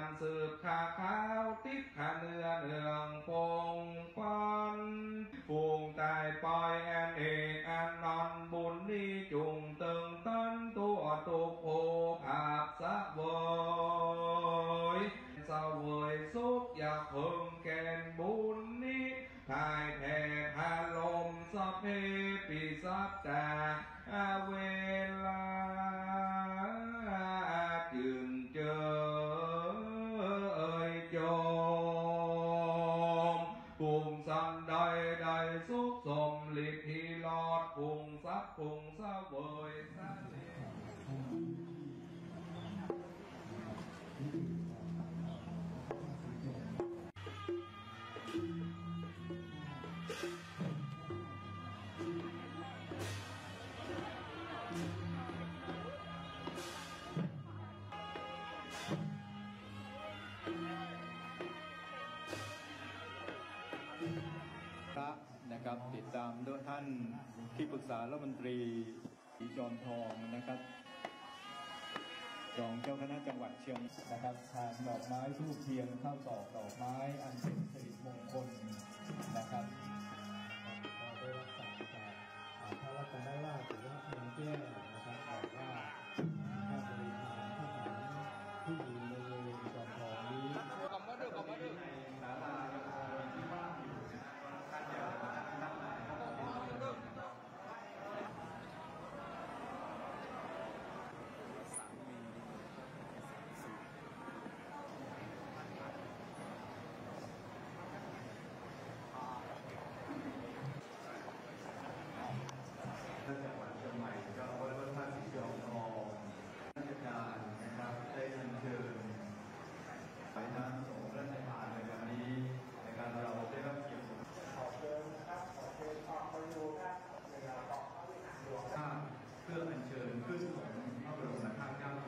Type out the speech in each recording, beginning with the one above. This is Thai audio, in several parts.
านสืบขาขาวติดขาเนื้องปงปันฟูงตายปล่อยแอนเอกแอนนอนบุญนี้จุงตึงต้นตัวตุกโอภาพสะเวยเสวยสุขอยากเพิ่งแกนบุญนี้ภายแผ่พาลมสัพเพปิสัตตาเวลาจึงเจอจมปุงสันใดใดสุขสมลิพีลอดปุงสักปุงสะเวยสะเลพระนะครับติดตามด้วยท่านที่ปรึกษารัฐมนตรีจอมทองนะครับรองเจ้าคณะจังหวัดเชียงนะครับทานดอกไม้ทูบเทียนข้าวตอกดอกไม้อันเป็นสิริมงคลนะครับก็ได้รักษาจากพระรัตนราชหรือว่าเมืองแก้วนะครับบอกว่าถ้าบริหารทหารที่อยู่ในเวรจอมทองนี้กลับมาดูศาลาที่ว่างอยู่ท่านเดียวท่านจังหวัดเชียงใหม่ก็วัดท่าสีจอมทองราชการนะครับได้เชิญไปทางสงฆ์ราชทานในวันนี้ในการเราได้รับเกียรติขอเชิญนะครับขอเชิญออกไปดูครับเวลาออกพระวิหารหลวงเพื่ออัญเชิญขึ้นของพระบรมธาตุเจ้า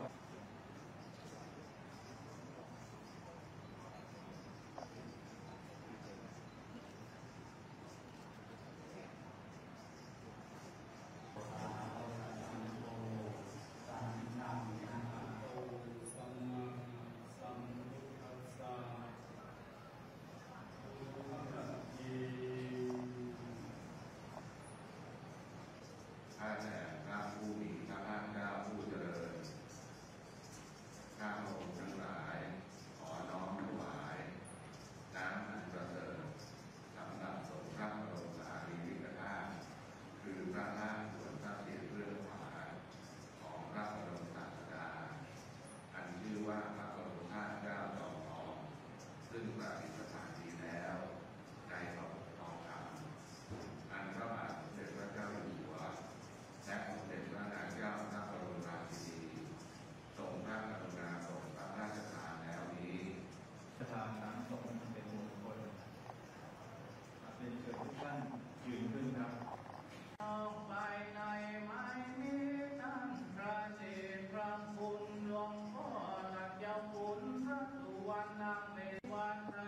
ข้าแต่พระผู้มีพระภาคเจ้าผู้เจริญข้าพระองค์ทั้งหลายขอน้อมถวายน้ำอันประเสริฐสำหรับสมพระบรมสารีริกธาตุคือพระธาตุส่วนพระเศียรเบื้องขวาของพระบรมศาสดาอันชื่อว่าพระบรมธาตุเจ้าจอมทองซึ่งประดิษฐานดีแล้วในพระทองคำอันพระบาทสมเด็จพระเจ้าอยู่หัวและสมเด็จพระนางเจ้าพระบรมราชินีทรงพระกรุณาโปรดพระราชทานแล้วนี้จะทำน้ำส่งเป็นมงคลเป็นเชิญทุกท่านยืนขึ้นครับออกไปในไม้นี้ตั้งพระเจตพระคุณหลวงพ่อหลักเจ้าคุณพระสุวรรณนางในวัน